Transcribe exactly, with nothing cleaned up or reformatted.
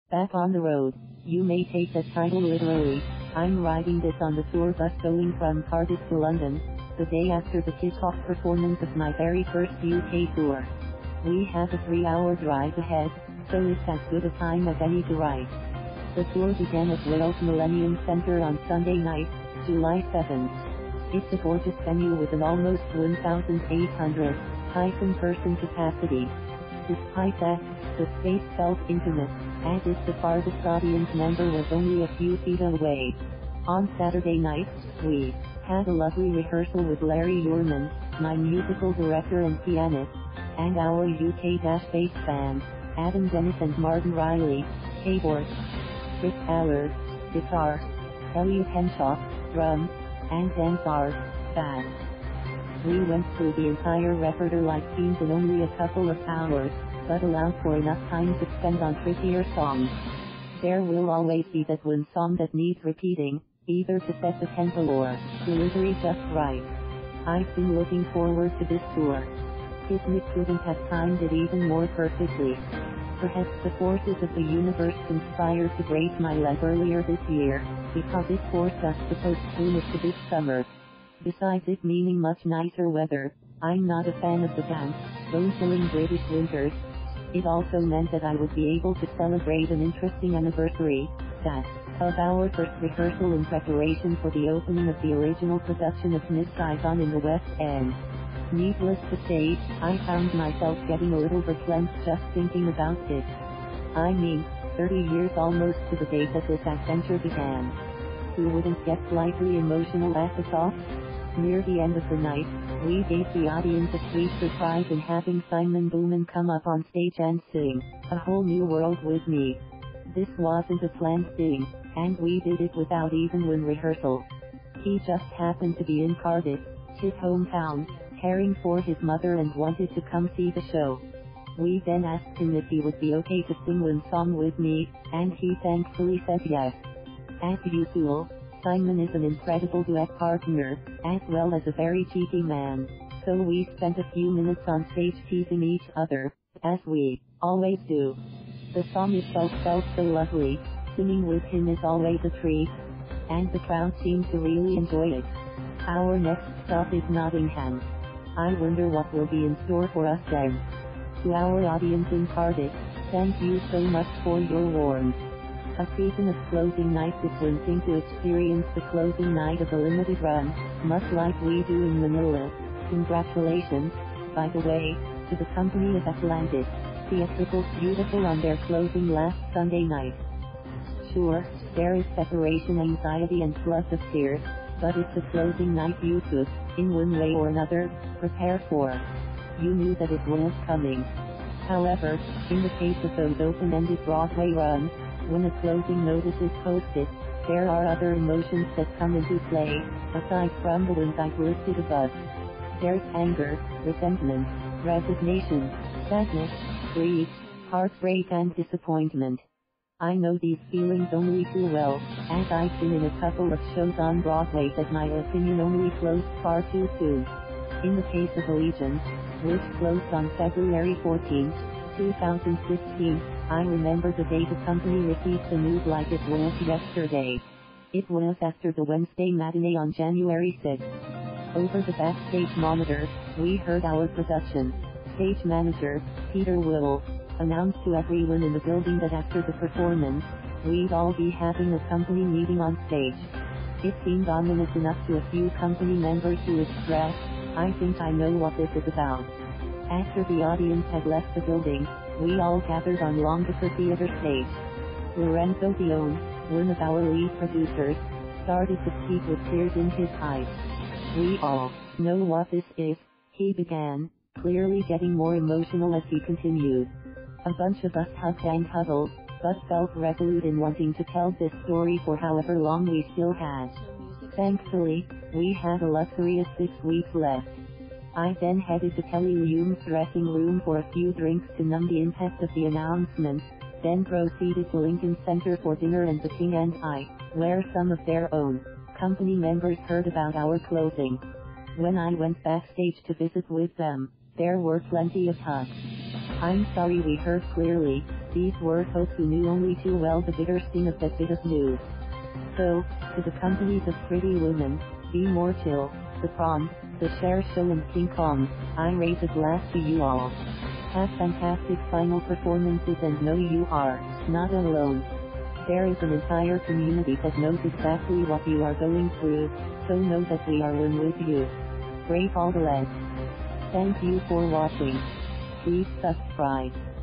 Back on the road. You may take that title literally. I'm riding this on the tour bus going from Cardiff to London, the day after the kickoff performance of my very first U K tour. We have a three-hour drive ahead, so it's as good a time as any to write. The tour began at Wales Millennium Centre on Sunday night, July seventh. It's a gorgeous venue with an almost one thousand eight hundred person capacity. Despite that, the space felt intimate, as if the farthest audience member was only a few feet away. On Saturday night, we had a lovely rehearsal with Larry Yurman, my musical director and pianist, and our U K-based band, Adam Dennis and Martin Riley, keyboard, Chris Allard, guitar, Elliot Henshaw, drums, and Dan Ezard, bass. We went through the entire repertoire like fiends in only a couple of hours, but allowed for enough time to spend on trickier songs. There will always be that one song that needs repeating, either to set the tempo or delivery just right. I've been looking forward to this tour. Kismet couldn't have timed it even more perfectly. Perhaps the forces of the universe conspired to break my leg earlier this year, because it forced us to postpone it to this summer. Besides it meaning much nicer weather, I'm not a fan of the damp, bone-chilling British winters. It also meant that I would be able to celebrate an interesting anniversary, that of our first rehearsal in preparation for the opening of the original production of Miss Saigon in the West End. Needless to say, I found myself getting a little verklempt just thinking about it. I mean, thirty years almost to the date that this adventure began. Who wouldn't get slightly emotional at the thought? Near the end of the night, we gave the audience a sweet surprise in having Simon Bowman come up on stage and sing A Whole New World with me. This wasn't a planned thing, and we did it without even one rehearsal. He just happened to be in Cardiff, his hometown, caring for his mother and wanted to come see the show. We then asked him if he would be okay to sing one song with me, and he thankfully said yes. As usual, Simon is an incredible duet partner, as well as a very cheeky man, so we spent a few minutes on stage teasing each other, as we always do. The song itself felt so lovely, singing with him is always a treat, and the crowd seemed to really enjoy it. Our next stop is Nottingham. I wonder what will be in store for us then. To our audience in Cardiff, thank you so much for your warmth. A season of closing nights is one thing to experience the closing night of a limited run, much like we do in Manila. Congratulations, by the way, to the company of Atlantis Theatrical beautiful on their closing last Sunday night. Sure, there is separation anxiety and floods of tears, but it's a closing night you could, in one way or another, prepare for. You knew that it was coming. However, in the case of those open-ended Broadway runs, when a closing notice is posted, there are other emotions that come into play, aside from the ones I've listed above. There's anger, resentment, resignation, sadness, grief, heartbreak and disappointment. I know these feelings only too well, as I've been in a couple of shows on Broadway that my opinion only closed far too soon. In the case of Allegiance, which closed on February fourteenth, two thousand fifteen, I remember the day the company received the news like it was yesterday. It was after the Wednesday matinee on January sixth. Over the backstage monitor, we heard our production stage manager, Peter Wills, announced to everyone in the building that after the performance, we'd all be having a company meeting on stage. It seemed ominous enough to a few company members who expressed, "I think I know what this is about." After the audience had left the building, we all gathered on Longacre Theater stage. Lorenzo Thione, one of our lead producers, started to speak with tears in his eyes. "We all know what this is," he began, clearly getting more emotional as he continued. A bunch of us hugged and huddled, but felt resolute in wanting to tell this story for however long we still had. Thankfully, we had a luxurious six weeks left. I then headed to Telly Leung's dressing room for a few drinks to numb the impact of the announcement, then proceeded to Lincoln Center for dinner and the King and I, where some of their own company members heard about our closing. When I went backstage to visit with them, there were plenty of hugs. "I'm sorry we heard clearly," These were folks who knew only too well the bitter sting of that bit of news. So, to the companies of pretty women, Be More Chill, The Prom, The Cher Show and King Kong, I raise a glass to you all. Have fantastic final performances and know you are not alone. There is an entire community that knows exactly what you are going through, so know that we are one with you. Brave all the lads. Thank you for watching. Please subscribe.